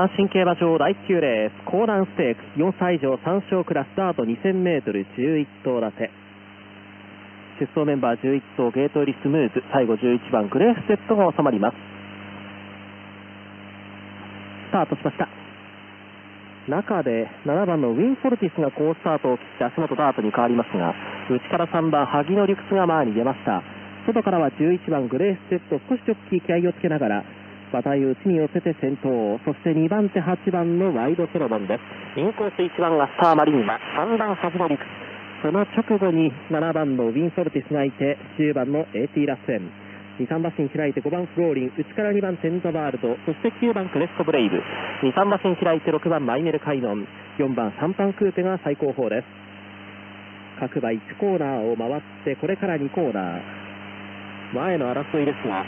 阪神競馬場第9レースコーナンステークス4歳以上3勝クラススタート 2000m11 頭立て、出走メンバー11頭ゲート入りスムーズ、最後11番グレーフセットが収まります。スタートしました。中で7番のウィンフォルティスが好スタートを切って足元ダートに変わりますが、内から3番萩野リクスが前に出ました。外からは11番グレーフセット、少しジョッキー気合をつけながら馬体を内に寄せて先頭、そして2番手8番のワイドソロモンです。インコース1番がスターマリンマ、3番ハズノリクス、その直後に7番のウィンフォルティスがいて、10番の AT ラッセン、2、3馬身開いて5番フローリン、内から2番テンザワールド、そして9番クレストブレイブ、2、3馬身開いて6番マイネルカイノン、4番3番クーペが最高峰です。各馬1コーナーを回ってこれから2コーナー、前の争いですが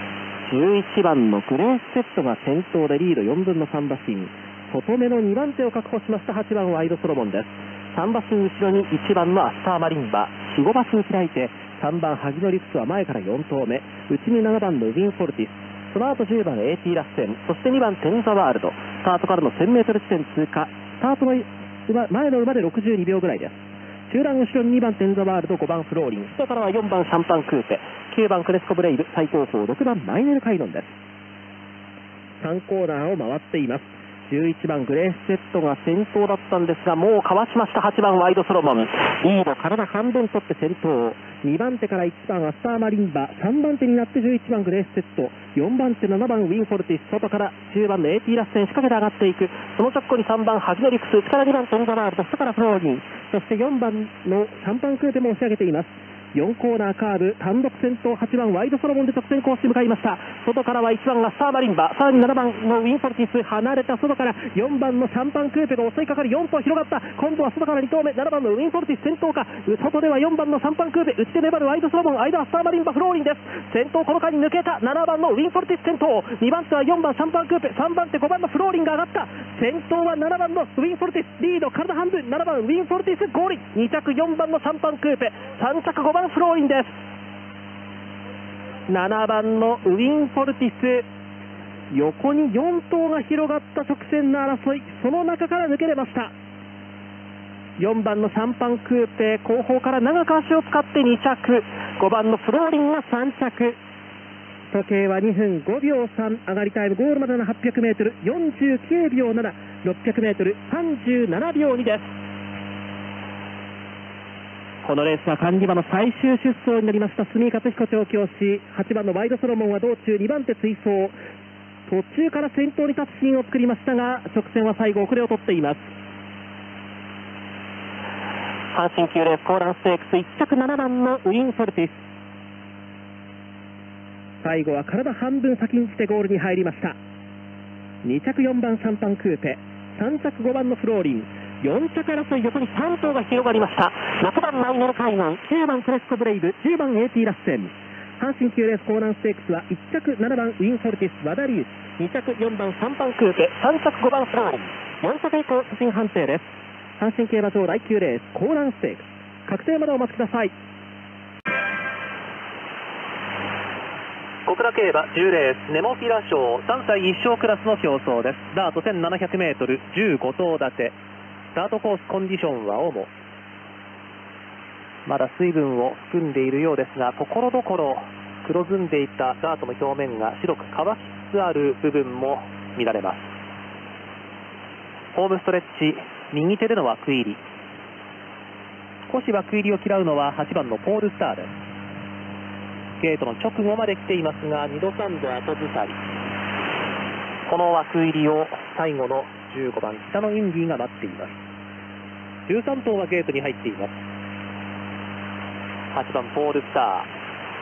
11番のグレースセットが先頭でリード4分の3馬身、外目の2番手を確保しました8番ワイドソロモンです。3馬身後ろに1番のアスターマリンバ、4、5馬身開いて3番ハギノリクスは前から4頭目、内に7番のウィンフォルティス、その後10番 AT ラッセン、そして2番テンザワールド、スタートからの 1000m 地点通過、スタートの前の馬で62秒ぐらいです。中段後ろに2番テンザワールド、5番フローリン、外からは4番シャンパンクーペ、9番クレスコブレイブ、最高峰6番マイネルカイノンです。3コーナーを回っています。11番グレースセットが先頭だったんですが、もうかわしました8番ワイドソロモン、リード体半分取って先頭、2番手から1番アスターマリンバ、3番手になって11番グレースセット、4番手7番ウィンフォルティス、外から10番の AT ラッセン仕掛けて上がっていく、その直後に3番ハギノリクス、内から2番テンザワールド、外からフローリン、そして4番のシャンパンクーペも押し上げています。4コーナーカーブ単独先頭8番ワイドソロモンで直線コースに向かいました。外からは1番がスターマリンバ、さらに7番のウィンフォルティス、離れた外から4番のシャンパンクーペが襲いかかり4頭広がった。今度は外から2頭目7番のウィンフォルティス先頭か、外では4番のシャンパンクーペ、内で粘るワイドソロモン、間はスターマリンバフローリンです。先頭この間に抜けた7番のウィンフォルティス先頭、2番手は4番シャンパンクーペ、3番手5番のフローリンが上がった。先頭は7番のウィンフォルティス、リード体半分、7番ウィンフォルティスゴール、2着4番のシャンパンクーペ、3着5番フローリンです。7番のウィンフォルティス、横に4頭が広がった直線の争い、その中から抜けれました。4番のシャンパンクーペ、後方から長く足を使って2着、5番のフローリンが3着、時計は2分5秒3、上がりタイムゴールまでの 800m、49秒7、600m、37秒2です。このレースは管理馬の最終出走になりました住勝彦調教師、8番のワイドソロモンは道中2番手追走、途中から先頭に立つシーンを作りましたが、直線は最後遅れを取っています。阪神級レースコーランステークス1着7番のウィンフォルティス、最後は体半分先にしてゴールに入りました。2着4番シャンパンクーペ、3着5番のフローリン、4着争い横に3頭が広がりました。6番マイネルカイノン、9番クレスコブレイブ、10番 AT ラッセン。阪神級レースコーナンステークスは1着7番ウィンフォルティス和田リウス、2着4番シャンパンクーペ、3着5番フローリン、4着以降写真判定です。阪神競馬場第9レースコーナンステークス、確定までお待ちください。小倉競馬10レースネモフィラ賞3歳1勝クラスの競争です。ダート 1700m 15頭立て、スタートコースコンディションは主、まだ水分を含んでいるようですが、ところどころ黒ずんでいたダートの表面が白く乾きつつある部分も見られます。ホームストレッチ、右手での枠入り、少し枠入りを嫌うのは8番のポールスターです。ゲートの直後まで来ていますが、2度3度後ずさり、この枠入りを最後の15番北のインディが待っています。13頭はゲートに入っています。8番ポールスター、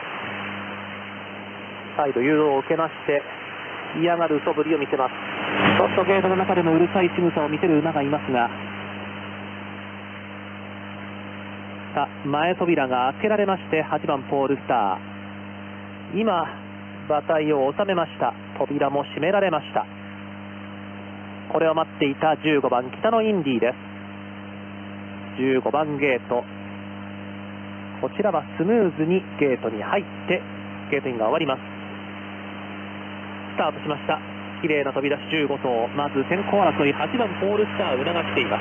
再度誘導を受けまして嫌がる素振りを見せます。ちょっとゲートの中でもうるさい仕草を見せる馬がいますが、さあ前扉が開けられまして、8番ポールスター、今馬体を収めました。扉も閉められました。これを待っていた15番北のインディです。15番ゲート、こちらはスムーズにゲートに入ってゲートインが終わります。スタートしました。 綺麗な飛び出し15頭。まず先行争い8番ポールスター促しています。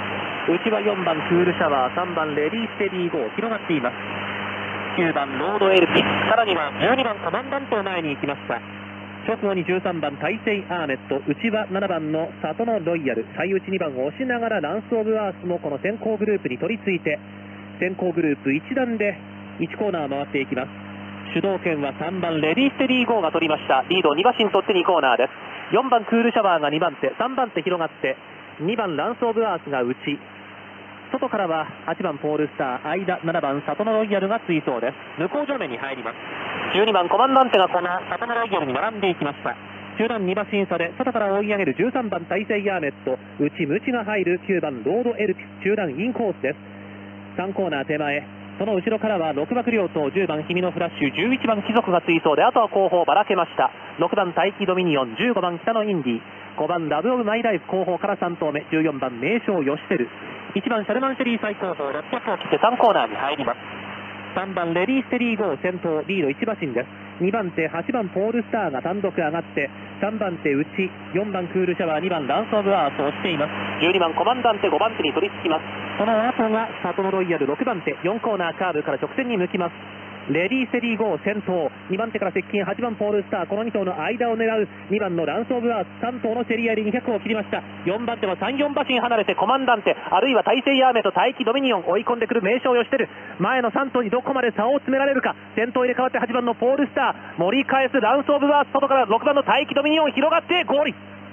内は4番クールシャワー、3番レディーステディーゴー広がっています。9番ロードエルピス、さらには12番コマンダントを前に行きました。直後に13番大西アーネット、内は7番の里のロイヤル、最内2番を押しながらランスオブアースもこの先行グループに取り付いて、先行グループ一段で1コーナー回っていきます。主導権は3番レディーステディーゴーが取りました。リードを2馬身取って2コーナーです。4番クールシャワーが2番手、3番手広がって2番ランスオブアースが内、外からは8番ポールスター、間7番里のロイヤルが追走です。向こう上面に入ります。12番コマンダンテがこの里のロイヤルに並んでいきました。中段2馬身差で外から追い上げる13番大西アーネット、内ムチが入る9番ロードエルピス、中段インコースです。3コーナー手前、その後ろからは6枠両党、10番君のフラッシュ、11番貴族が追走で、あとは後方ばらけました。6番大気ドミニオン、15番北のインディ、5番ラブオブマイライフ後方から3頭目、14番名将ヨシセル、1番シャルマンシェリー最高峰600を切って3コーナーに入ります。3番レディーステリーゴー先頭、リード1馬身です。2番手8番ポールスターが単独上がって、3番手内、4番クールシャワー、2番ランスオブアースをしています。12番コマンダンテ5番手に取り付きます。その後が里のロイヤル6番手、4コーナーカーブから直線に向きます。レディーステリーゴー先頭、2番手から接近8番ポールスター、この2頭の間を狙う2番のランスオブアース、3頭の競り合いで200を切りました。4番手は3、4馬身離れてコマンダンテ、あるいは大西アーメと大気ドミニオン、追い込んでくる名将ヨシテル、前の3頭にどこまで差を詰められるか。先頭入れ替わって8番のポールスター、盛り返すランスオブアース、外から6番の大気ドミニオン広がってゴール。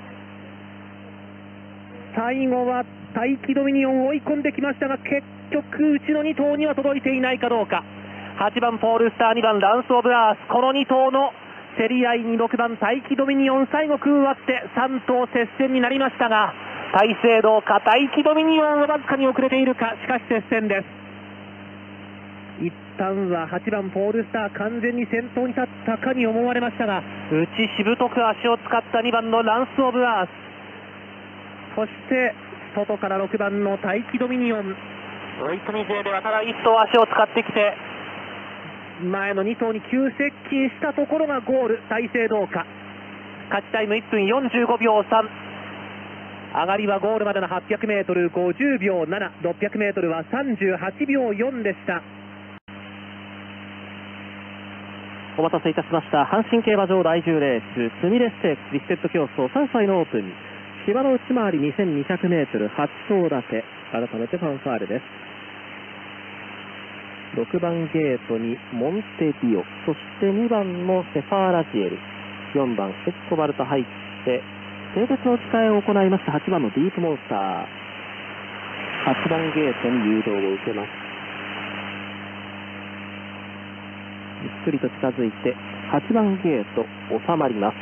最後は大気ドミニオンを追い込んできましたが、結局内の2頭には届いていないかどうか。8番ポールスター、2番ランスオブアース、この2頭の競り合いに6番大気ドミニオン最後空割って3頭接戦になりましたが、大勢どうか、大気ドミニオンはわずかに遅れているか。しかし接戦です。一旦は8番ポールスター完全に先頭に立ったかに思われましたが、内しぶとく足を使った2番のランスオブアース、そして外から6番の大気ドミニオン、追い込み勢ではただ1頭足を使ってきて前の2頭に急接近したところがゴール。大勢どうか。勝ちタイム1分45秒3、上がりはゴールまでの 800m 50秒7、600m は38秒4でした。お待たせいたしました。阪神競馬場第10レーススミレステークスリステッド競争3歳のオープン、芝の内回り 2200m 8頭立て、改めてファンファーレです。6番ゲートにモンテディオ、そして2番のセファーラジエル、4番エスコバルと入って性別の使いを行いました8番のディープモンスター、8番ゲートに誘導を受けます。ゆっくりと近づいて8番ゲート収まります。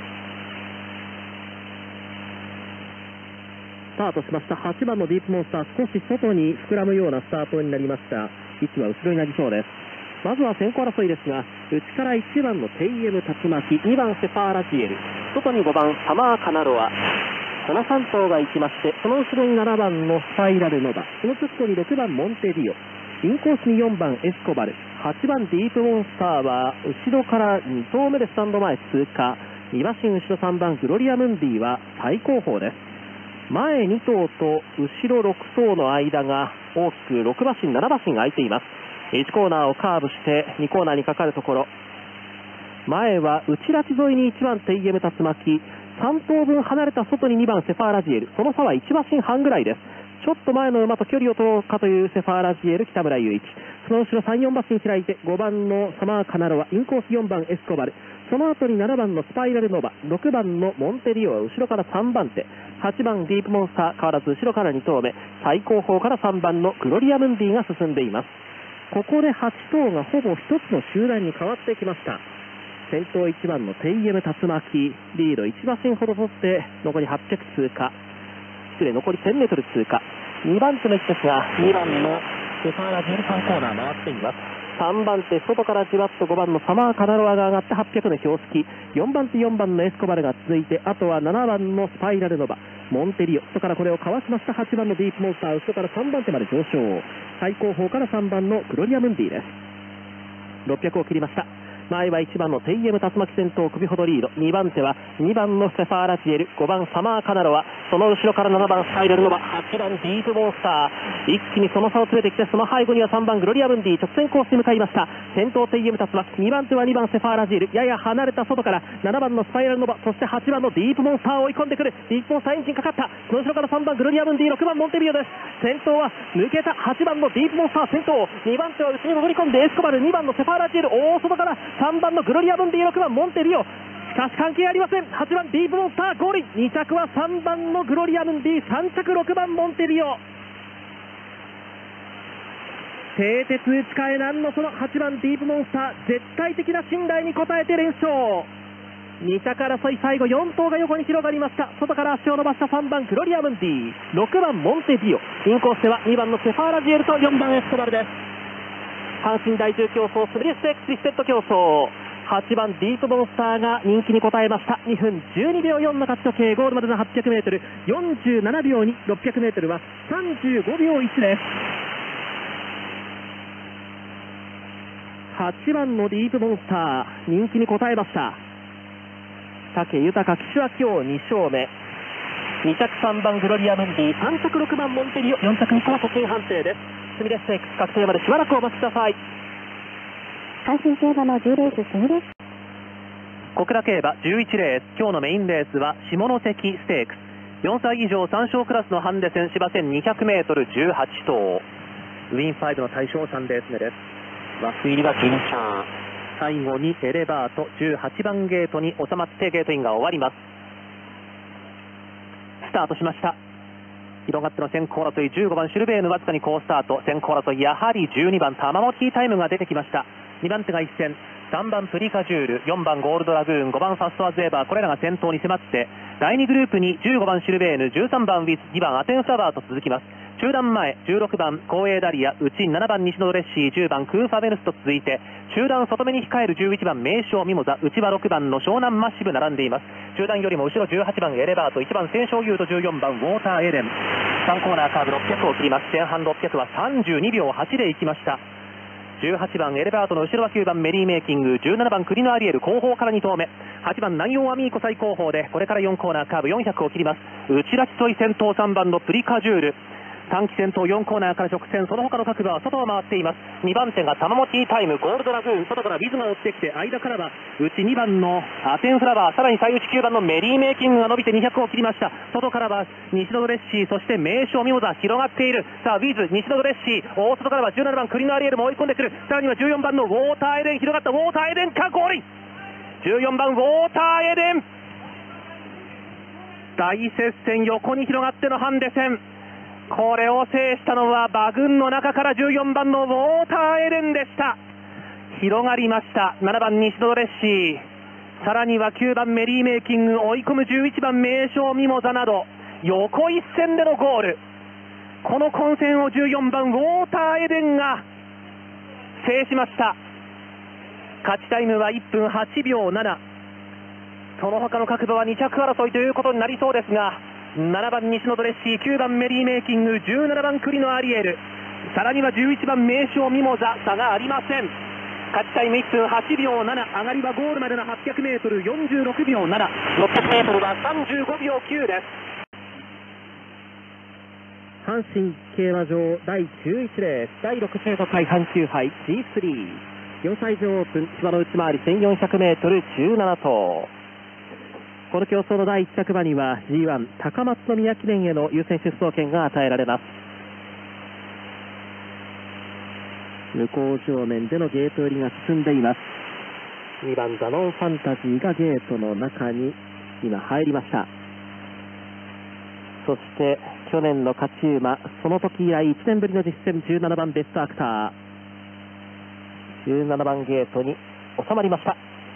スタートしました。8番のディープモンスター、少し外に膨らむようなスタートになりました。位置は後ろになりそうです。まずは先行争いですが、内から1番のテイエム竜巻、2番セファーラジエル、外に5番サマーカナロア、この3頭が行きまして、その後ろに7番のスパイラルノバ、その直後に6番モンテディオ、インコースに4番エスコバル、8番ディープモンスターは後ろから2頭目でスタンド前通過、2馬身後ろ3番グロリアムンディは最後方です。前2頭と後ろ6頭の間が大きく6馬身7馬身空いています。1コーナーをカーブして2コーナーにかかるところ、前は内ラチ沿いに1番テイエム竜巻、3頭分離れた外に2番セファーラジエル、その差は1馬身半ぐらいです。ちょっと前の馬と距離を取ろうかというセファーラジエル、北村雄一、その後ろ3、4馬身開いて5番のサマーカナロア、インコース4番エスコバル、その後に7番のスパイラルノバ、6番のモンテリオは後ろから3番手、8番ディープモンスター変わらず後ろから2頭目、最後方から3番のグロリアムンディが進んでいます。ここで8頭がほぼ1つの集団に変わってきました。先頭1番のテイエム竜巻、リード1馬身ほど取って残り800通過、失礼残り 1000m 通過、2番手の位置ですが2番のセファーラジエル3コーナー回っています。3番手外からじわっと5番のサマーカナロアが上がって800の標識、4番手4番のエスコバルが続いて、あとは7番のスパイラルノバ、モンテリオ、外からこれをかわしました8番のディープモンスター、後ろから3番手まで上昇、最後方から3番のグロリアムンディです。600を切りました。 前は1番のテイエム竜巻先頭首ほどリード、2番手は2番のセファーラジエル、5番サマーカナロア、その後ろから7番スタイレルノバ、8番ディープモンスター、一気にその差を詰めてきて、その背後には3番グロリアブンディ、直線コースに向かいました。先頭テイエム竜巻、2番手は2番セファーラジエル、やや離れた外から7番のスパイラルノバ、そして8番のディープモンスターを追い込んでくる。ディープモンスターエンジンかかった。その後ろから3番グロリアブンディ、6番モンテビオです。先頭は抜けた8番のディープモンスター先頭、2番手は内に潜り込んでエスコバル、2番のセファーラジエル、大外から3番のグロリアブンディ、6番モンテビオ、しかし関係ありません。8番ディープモンスターゴールイン、2着は3番のグロリアブンディ、3着6番モンテビオ。蹄鉄打ち替えなんのその8番ディープモンスター、絶対的な信頼に応えて連勝。2着争い最後4頭が横に広がりました。外から足を伸ばした3番グロリアブンディ、6番モンテビオ、インコースでは2番のセファーラジエルと4番エスコバルです。阪神第10競争スブリステークスリステッド競争、8番ディープモンスターが人気に応えました。2分12秒4の勝ち時計、ゴールまでの 800m、 47秒2、 600m は35秒1です。8番のディープモンスター人気に応えました。武豊騎手は今日2勝目。2着3番グロリアムンディ、3着6番モンテリオ、4着以降は時計判定です。スミレステークス確定までしばらくお待ちください。 阪神競馬の10レーススミレス小倉競馬11レース、今日のメインレースは下関ステークス、4歳以上3勝クラスのハンデ戦芝 1200m 18頭、ウィン5の対象3レース目です。枠入りは緊張、最後にエレバート18番ゲートに収まってゲートインが終わります。スタートしました。広がっての先行争い、15番シュルベーヌわずかに好スタート。先行争いやはり12番タマモティタイムが出てきました。2番手が一戦、3番プリカジュール、4番ゴールドラグーン、5番ファストアズエバー、これらが先頭に迫って、第2グループに15番シュルベーヌ、13番ウィズ、2番アテンフラワーと続きます。中段前16番光栄ダリア、内7番西のドレッシー、10番クーファベヌスと続いて、中段外目に控える11番名将ミモザ、内は6番の湘南マッシブ並んでいます。中段よりも後ろ18番エレバート、1番戦勝ユート、14番ウォーターエデン。3コーナーカーブ600を切ります。前半600は32秒8で行きました。18番エレバートの後ろは9番メリーメイキング、17番クリノアリエル後方から2頭目、8番南洋アミーコ最後方でこれから4コーナーカーブ400を切ります。内ラチソイ先頭3番のプリカジュール、短期先頭4コーナーから直線、その他の各馬は外を回っています。2番手がタマモティタイム、ゴールドラグーン、外からビズが追ってきて、間からは内2番のアテンフラワー、さらに最内9番のメリーメイキングが伸びて200を切りました。外からは西のドレッシー、そして名将ミモザ広がっている。さあウィズ、西のドレッシー、大外からは17番クリノアリエルも追い込んでくる。さらには14番のウォーターエデン、広がったウォーターエデンかゴールイン、14番ウォーターエデン、大接戦、横に広がってのハンデ戦、これを制したのは馬群の中から14番のウォーターエデンでした。広がりました。7番西ドレッシー、さらには9番メリーメイキング、追い込む11番名将ミモザなど横一線でのゴール。この混戦を14番ウォーターエデンが制しました。勝ちタイムは1分8秒7。その他の各馬は2着争いということになりそうですが、7番西のドレッシー、9番メリーメイキング、17番クリノアリエル、さらには11番名将ミモザ、差がありません。勝ちタイム1分8秒7、上がりはゴールまでの 800m 46秒7、 600m は35秒9です。阪神競馬場第11レース、第65回阪急杯 G3、 4歳以上オープン、芝の内回り 1400m 17頭。この競争の第1着馬には G1 高松宮記念への優先出走権が与えられます。向こう正面でのゲート寄りが進んでいます。2番ザノンファンタジーがゲートの中に今入りました。そして去年の勝ち馬、その時以来1年ぶりの実戦、17番ベストアクター、17番ゲートに収まりました。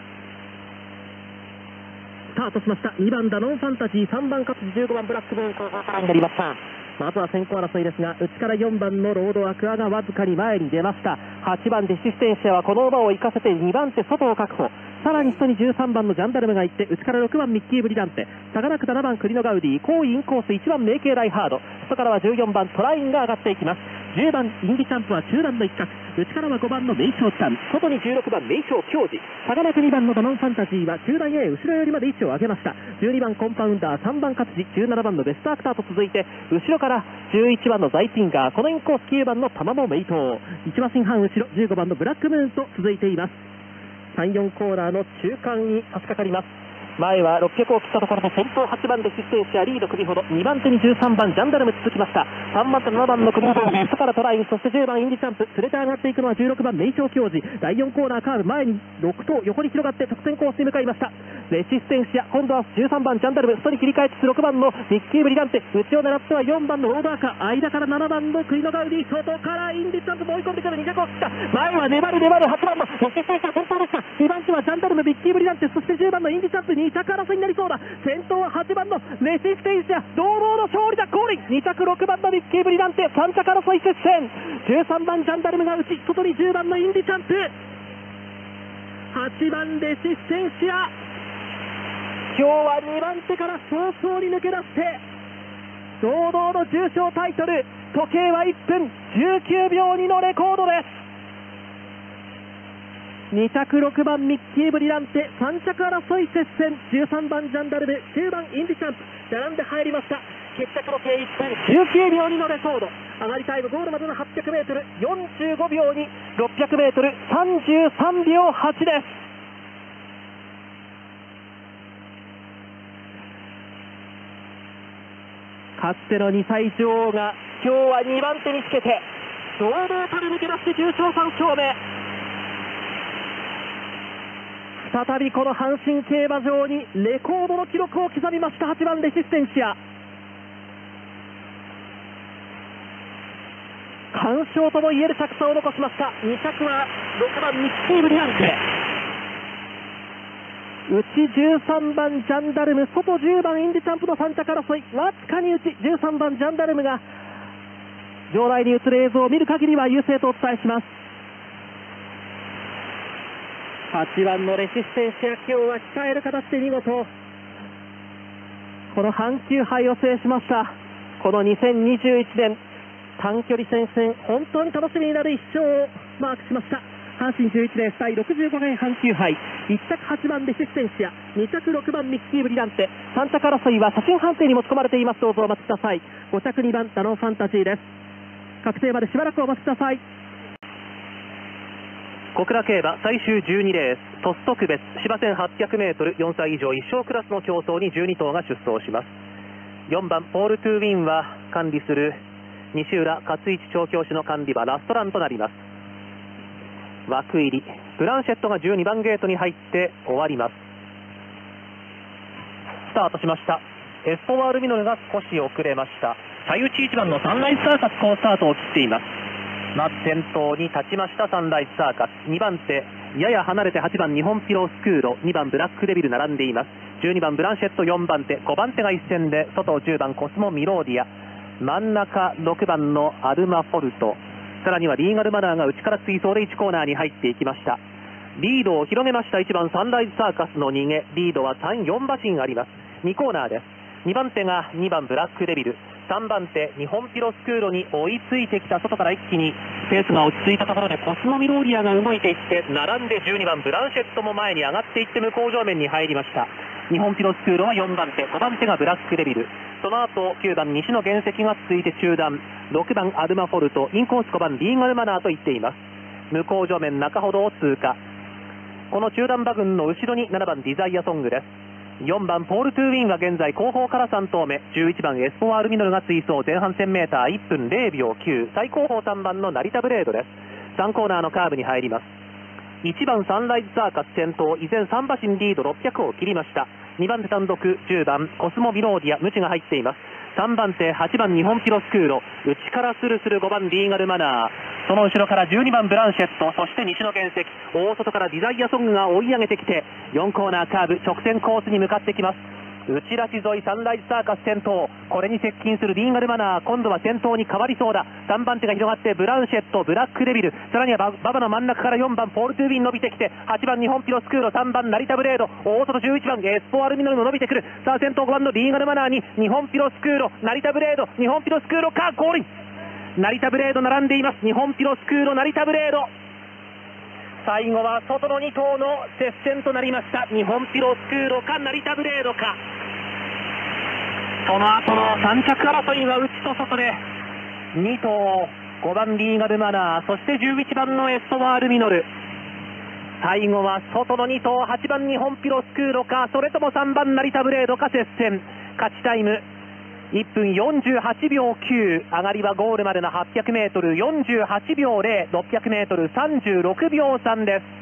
スタートしました。2番ダノンファンタジー、3番カツ15番ブラックボーン後方からになりました。まずは先行争いですが、内から4番のロードアクアがわずかに前に出ました。8番デシステンシアはこの馬を生かせて2番手外を確保、さらに下に13番のジャンダルムがいって、内から6番ミッキーブリダンテ、差がなく7番クリノガウディ、後位インコース1番メイケイライハード、外からは14番トラインが上がっていきます。 10番インディチャンプは中段の一角、内からは5番の名将チャン、外に16番名将京次、差がなく2番のダノンファンタジーは中段へ後ろ寄りまで位置を上げました。12番コンパウンダー、3番勝地、17番のベストアクターと続いて、後ろから11番のザイティンガー、このインコース9番の玉もメイトー、1馬身半後ろ15番のブラックムーンと続いています。3、4コーナーの中間に差し掛かります。前は600を切ったところで先頭8番レシステンシアリード首ほど、2番手に13番ジャンダルム続きました。3番手7番の首ほど外からトライン、そして10番インディチャンプ、連れて上がっていくのは16番名将教授。第4コーナーカーブ、前に6頭横に広がって直線コースに向かいました。レシステンシア、今度は13番ジャンダルム、外に切り替えつつ6番のミッキーブリランテ、内を狙っては4番のオーバーカー、間から7番のクリノガウディ、外からインディチャンプも追い込んでくる200を切った。前は粘る8番のレシステンシア先頭でした。2番手はジャンダルム、ミッキーブリランテ、そして10番のインディチャンプ、2着争いになりそうだ。先頭は8番のレシステンシア、堂々の勝利だ。降臨2着6番のミッキーブリランテ、3着争い接戦、13番ジャンダルムが内、外に10番のインディチャンプ、8番レシステンシア、今日は2番手から早々に抜け出して堂々の重賞タイトル、時計は1分19秒2のレコードです。2着6番ミッキーブリランテ、3着争い接戦、13番ジャンダルム、9番インディチャンプ並んで入りました。決着の計1分19秒2のレコード、上がりタイムゴールまでの 800m 45秒2、 600m 33秒8です。かつての2歳女王が今日は2番手につけて堂々たる抜け出して重賞3勝目、再びこの阪神競馬場にレコードの記録を刻みました8番レシステンシア。完勝とも言える着差を残しました。2着は6番ミッキーブリランテ、内13番ジャンダルム、外10番インディチャンプの3着争い、わずかに内13番ジャンダルムが場内に映る映像を見る限りは優勢とお伝えします。8番のレシステンシア、今日は控える形で見事この阪急杯を制しました。この2021年短距離戦線、本当に楽しみになる1勝をマークしました。阪神11レース第65回阪急杯、1着8番レシステンシア、2着6番ミッキーブリランテ、3着争いは写真判定に持ち込まれています。どうぞお待ちください。5着2番ダノンファンタジーです。確定までしばらくお待ちください。小倉競馬最終12レース鳥栖特別芝 1800m 4歳以上1勝クラスの競争に12頭が出走します。4番ポールトゥーウィンは管理する西浦勝一調教師の管理馬ラストランとなります。枠入りブランシェットが12番ゲートに入って終わります。スタートしました。エスポワールミノルが少し遅れました。最内1番のサンライズサーカス好スタートを切っています。先頭に立ちましたサンライズサーカス、2番手やや離れて8番日本ピロスクーロ、2番ブラックデビル並んでいます。12番ブランシェット、4番手5番手が一戦で、外10番コスモミローディア、真ん中6番のアルマフォルト、さらにはリーガルマナーが内から追走で1コーナーに入っていきました。リードを広げました1番サンライズサーカスの逃げ、リードは3、4馬身あります。2コーナーです。2番手が2番ブラックデビル、3番手日本ピロスクーロに追いついてきた。外から一気にペースが落ち着いたところでコスモミローリアが動いていって並んで、12番ブランシェットも前に上がっていって向こう上面に入りました。日本ピロスクーロは4番手、5番手がブラックデビル、その後9番西の原石が続いて中段、6番アルマフォルト、インコース5番リーガルマナーといっています。向こう上面中ほどを通過。この中段馬群の後ろに7番ディザイアソングです。4番ポールトゥーウィンは現在後方から3頭目、11番エスポワールミノルが追走、前半 1000m1 分0秒9、最後方3番の成田ブレードです。3コーナーのカーブに入ります。1番サンライズサーカス先頭、依然3馬身リード600を切りました。2番手単独10番コスモビローディア、ムチが入っています。3番手8番日本ピロスクーロ、内からスルスル5番リーガルマナー、その後ろから12番ブランシェット、そして西の原石、大外からディザイアソングが追い上げてきて4コーナーカーブ直線コースに向かってきます。内ラシ沿いサンライズサーカス先頭、これに接近するリーガルマナー、今度は先頭に変わりそうだ。3番手が広がってブランシェット、ブラックデビル、さらには馬場の真ん中から4番ポールトゥービン伸びてきて、8番日本ピロスクーロ、3番成田ブレード、大外11番エスポアルミノルも伸びてくる。さあ先頭5番のリーガルマナーに日本ピロスクーロ、成田ブレード、日本ピロスクーロか、ゴールイン成田ブレード並んでいます。日本ピロスクーロ成田ブレード、最後は外の2頭の接戦となりました。日本ピロスクーロか成田ブレードか。その後の3着争いは内と外で2頭、5番リーガルマナー、そして11番のエストワールミノル、最後は外の2頭、8番日本ピロスクーロか、それとも3番成田ブレードか接戦。勝ちタイム1分48秒9、上がりはゴールまでの 800m48秒0、600m36秒3です。